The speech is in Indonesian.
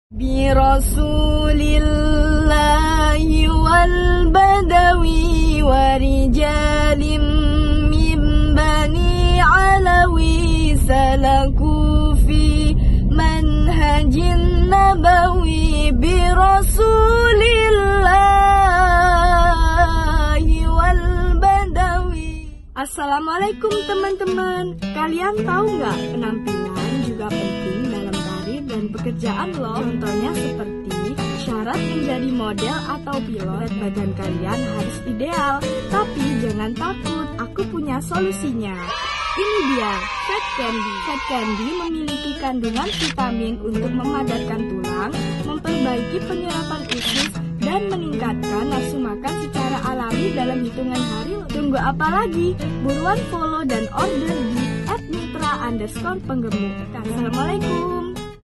Birasulillahi wal badawi wa rijalim min bani alawi salaku fi manhajin nabawi birasulillahi wal badawi. Assalamualaikum teman-teman. Kalian tahu nggak, penampilan juga penting dalam karir dan pekerjaan loh. Contohnya seperti syarat menjadi model atau pilot, badan kalian harus ideal. Tapi jangan takut, aku punya solusinya. Ini dia, Fat Candy. Fat Candy memiliki kandungan vitamin untuk memadatkan tulang, memperbaiki penyerapan usus, dan meningkatkan nafsu makan secara alami dalam hitungan hari. Tunggu apa lagi? Buruan follow dan order di @mitra_penggemuk. Assalamualaikum.